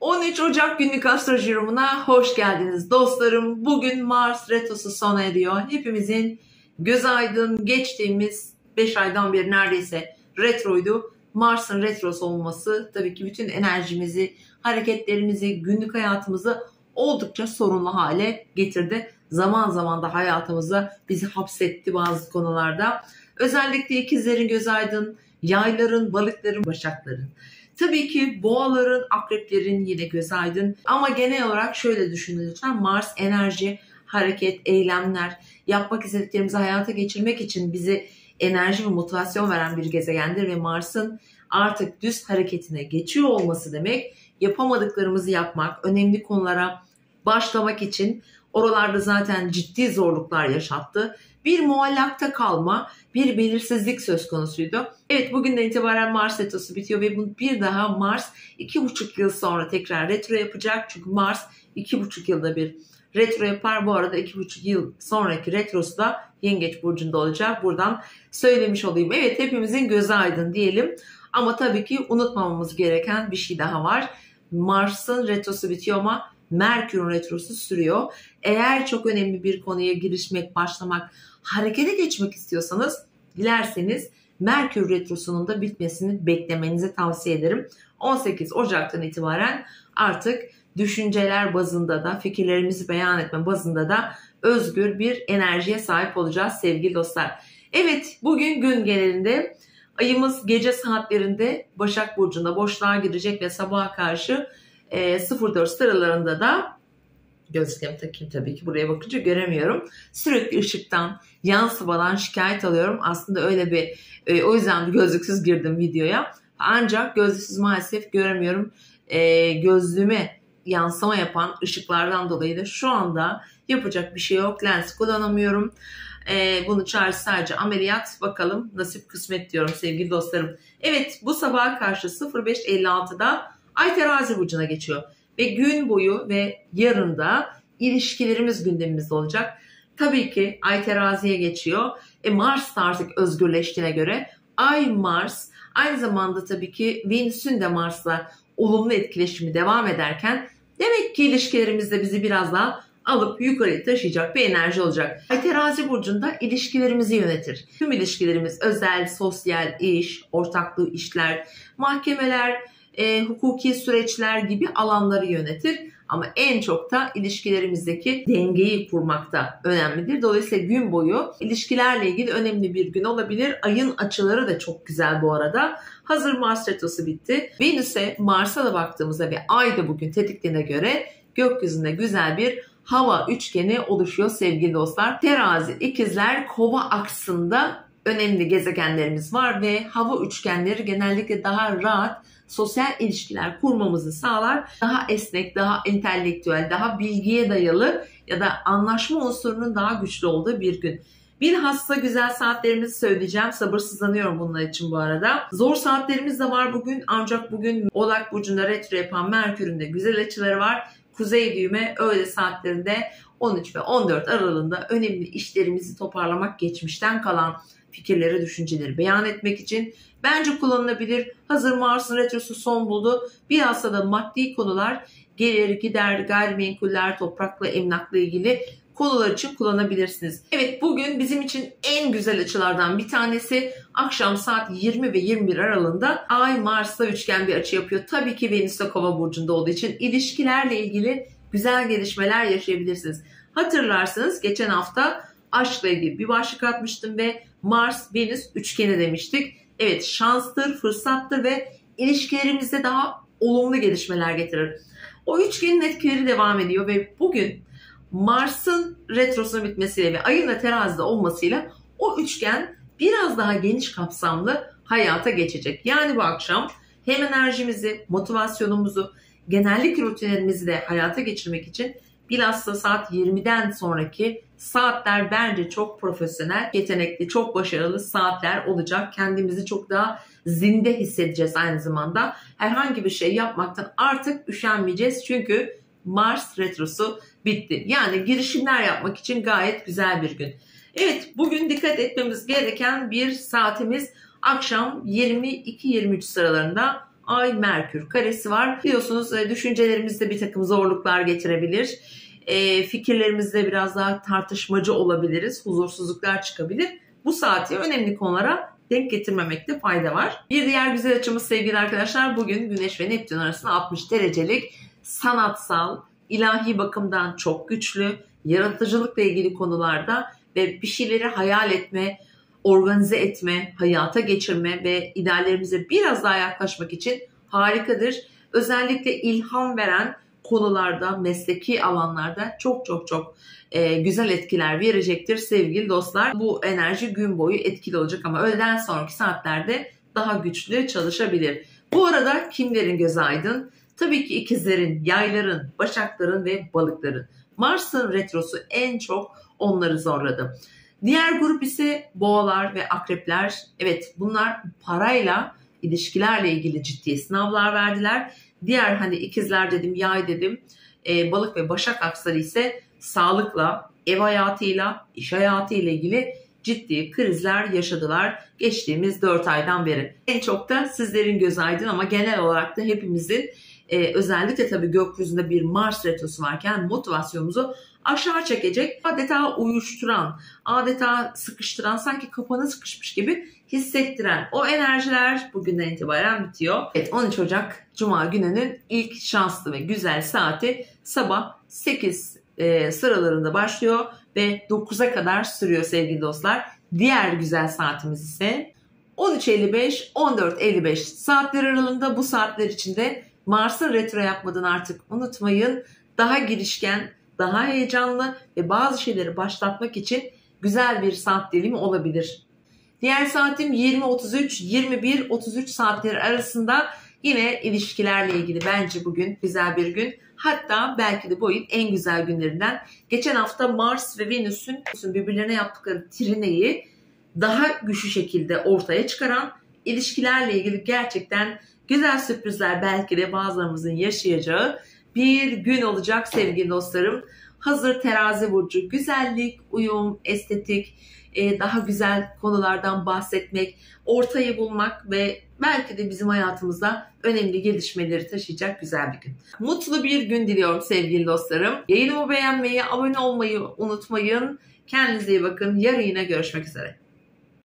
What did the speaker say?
13 Ocak günlük astroloji yorumuna hoş geldiniz dostlarım. Bugün Mars retrosu sona eriyor. Hepimizin göz aydın, geçtiğimiz 5 aydan beri neredeyse retroydu. Mars'ın retrosu olması tabii ki bütün enerjimizi, hareketlerimizi, günlük hayatımızı oldukça sorunlu hale getirdi. Zaman zaman da hayatımıza bizi hapsetti bazı konularda. Özellikle ikizlerin göz aydın, yayların, balıkların, başakların. Tabii ki boğaların, akreplerin yine göz aydın. Ama genel olarak şöyle düşünün lütfen. Mars enerji, hareket, eylemler, yapmak istediklerimizi hayata geçirmek için bizi enerji ve motivasyon veren bir gezegendir. Ve Mars'ın artık düz hareketine geçiyor olması demek yapamadıklarımızı yapmak, önemli konulara başlamak için oralarda zaten ciddi zorluklar yaşattı. Bir muallakta kalma, bir belirsizlik söz konusuydu. Evet, bugünden itibaren Mars retrosu bitiyor ve bir daha Mars 2,5 yıl sonra tekrar retro yapacak. Çünkü Mars 2,5 yılda bir retro yapar. Bu arada 2,5 yıl sonraki retrosu da Yengeç burcunda olacak. Buradan söylemiş olayım. Evet, hepimizin gözü aydın diyelim. Ama tabii ki unutmamamız gereken bir şey daha var. Mars'ın retrosu bitiyor ama Merkür'ün retrosu sürüyor. Eğer çok önemli bir konuya girişmek, başlamak, harekete geçmek istiyorsanız dilerseniz Merkür retrosunun da bitmesini beklemenizi tavsiye ederim. 18 Ocak'tan itibaren artık düşünceler bazında da, fikirlerimizi beyan etme bazında da özgür bir enerjiye sahip olacağız sevgili dostlar. Evet, bugün gün genelinde ayımız gece saatlerinde Başak Burcu'nda boşluğa girecek ve sabaha karşı 04 sıralarında da gözlüklerimi takayım tabii ki buraya bakınca göremiyorum. Sürekli ışıktan, yansımadan şikayet alıyorum. Aslında öyle bir o yüzden bir gözlüksüz girdim videoya. Ancak gözlüksüz maalesef göremiyorum. Gözlüğüme yansıma yapan ışıklardan dolayı da şu anda yapacak bir şey yok. Lens kullanamıyorum. Bunun çaresi sadece ameliyat. Bakalım nasip kısmet diyorum sevgili dostlarım. Evet, bu sabaha karşı 05.56'da Ay Terazi burcuna geçiyor ve gün boyu ve yarın da ilişkilerimiz gündemimizde olacak. Tabii ki Ay Terazi'ye geçiyor. Mars da artık özgürleştiğine göre Ay Mars aynı zamanda tabii ki Venüs'ün de Mars'la olumlu etkileşimi devam ederken demek ki ilişkilerimizde bizi biraz daha alıp yukarıya taşıyacak bir enerji olacak. Ay Terazi burcunda ilişkilerimizi yönetir. Tüm ilişkilerimiz özel, sosyal, iş, ortaklığı işler, mahkemeler, hukuki süreçler gibi alanları yönetir. Ama en çok da ilişkilerimizdeki dengeyi kurmakta önemlidir. Dolayısıyla gün boyu ilişkilerle ilgili önemli bir gün olabilir. Ayın açıları da çok güzel bu arada. Hazır Mars retrosu bitti. Venüs'e, Mars'a da baktığımızda ve Ay da bugün tetikliğine göre gökyüzünde güzel bir hava üçgeni oluşuyor sevgili dostlar. Terazi, ikizler, kova aksında önemli gezegenlerimiz var ve hava üçgenleri genellikle daha rahat sosyal ilişkiler kurmamızı sağlar. Daha esnek, daha entelektüel, daha bilgiye dayalı ya da anlaşma unsurunun daha güçlü olduğu bir gün. Bilhassa güzel saatlerimizi söyleyeceğim. Sabırsızlanıyorum bunlar için bu arada. Zor saatlerimiz de var bugün. Ancak bugün Oğlak Burcu'nda retro yapan Merkür'ün de güzel açıları var. Kuzey düğme öğle saatlerinde 13 ve 14 aralığında önemli işlerimizi toparlamak, geçmişten kalan fikirleri, düşünceleri beyan etmek için bence kullanılabilir. Hazır Mars'ın retrosu son buldu. Bilhassa da maddi konular, gelir, gider, gayrimenkuller, toprakla, emlakla ilgili konular için kullanabilirsiniz. Evet, bugün bizim için en güzel açılardan bir tanesi akşam saat 20 ve 21 aralığında Ay Mars'la üçgen bir açı yapıyor. Tabii ki Venüs de Kova burcunda olduğu için ilişkilerle ilgili güzel gelişmeler yaşayabilirsiniz. Hatırlarsınız geçen hafta aşkla ilgili bir başlık atmıştım ve Mars-Venüs üçgeni demiştik. Evet, şanstır, fırsattır ve ilişkilerimizde daha olumlu gelişmeler getirir. O üçgenin etkileri devam ediyor ve bugün Mars'ın retrosunun bitmesiyle ve ayın da terazide olmasıyla o üçgen biraz daha geniş kapsamlı hayata geçecek. Yani bu akşam hem enerjimizi, motivasyonumuzu, genellik rutinlerimizi de hayata geçirmek için bilhassa saat 20'den sonraki saatler bence çok profesyonel, yetenekli, çok başarılı saatler olacak. Kendimizi çok daha zinde hissedeceğiz aynı zamanda. Herhangi bir şey yapmaktan artık üşenmeyeceğiz. Çünkü Mars retrosu bitti. Yani girişimler yapmak için gayet güzel bir gün. Evet, bugün dikkat etmemiz gereken bir saatimiz akşam 22-23 sıralarında Ay Merkür karesi var. Biliyorsunuz düşüncelerimizde bir takım zorluklar getirebilir. Fikirlerimizde biraz daha tartışmacı olabiliriz. Huzursuzluklar çıkabilir. Bu saati önemli konulara denk getirmemekte fayda var. Bir diğer güzel açımız sevgili arkadaşlar, bugün Güneş ve Neptün arasında 60 derecelik sanatsal, ilahi bakımdan çok güçlü, yaratıcılıkla ilgili konularda ve bir şeyleri hayal etme, organize etme, hayata geçirme ve ideallerimize biraz daha yaklaşmak için harikadır. Özellikle ilham veren konularda, mesleki alanlarda çok güzel etkiler verecektir sevgili dostlar. Bu enerji gün boyu etkili olacak ama öğleden sonraki saatlerde daha güçlü çalışabilir. Bu arada kimlerin gözü aydın? Tabii ki ikizlerin, yayların, başakların ve balıkların. Mars'ın retrosu en çok onları zorladı. Diğer grup ise boğalar ve akrepler. Evet, bunlar parayla, ilişkilerle ilgili ciddi sınavlar verdiler. Diğer hani ikizler dedim, yay dedim, balık ve başak aksları ise sağlıkla, ev hayatıyla, iş hayatıyla ilgili ciddi krizler yaşadılar geçtiğimiz 4 aydan beri. En çok da sizlerin gözü aydın ama genel olarak da hepimizin özellikle tabii gökyüzünde bir Mars retrosu varken motivasyonumuzu aşağı çekecek, adeta uyuşturan, adeta sıkıştıran, sanki kapana sıkışmış gibi hissettiren o enerjiler bugünden itibaren bitiyor. Evet, 13 Ocak Cuma gününün ilk şanslı ve güzel saati sabah 8 sıralarında başlıyor ve 9'a kadar sürüyor sevgili dostlar. Diğer güzel saatimiz ise 13.55-14.55 saatler aralığında. Bu saatler içinde Mars'ın retro yapmadığını artık unutmayın. Daha girişken, daha heyecanlı ve bazı şeyleri başlatmak için güzel bir saat dilimi olabilir. Diğer saatim 20.33-21.33 saatleri arasında. Yine ilişkilerle ilgili bence bugün güzel bir gün. Hatta belki de bu ayın en güzel günlerinden. Geçen hafta Mars ve Venüs'ün birbirlerine yaptıkları trineyi daha güçlü şekilde ortaya çıkaran, ilişkilerle ilgili gerçekten güzel sürprizler belki de bazılarımızın yaşayacağı bir gün olacak sevgili dostlarım. Hazır terazi burcu, güzellik, uyum, estetik, daha güzel konulardan bahsetmek, ortayı bulmak ve belki de bizim hayatımızda önemli gelişmeleri taşıyacak güzel bir gün. Mutlu bir gün diliyorum sevgili dostlarım. Yayınımı beğenmeyi, abone olmayı unutmayın. Kendinize iyi bakın. Yarın yine görüşmek üzere.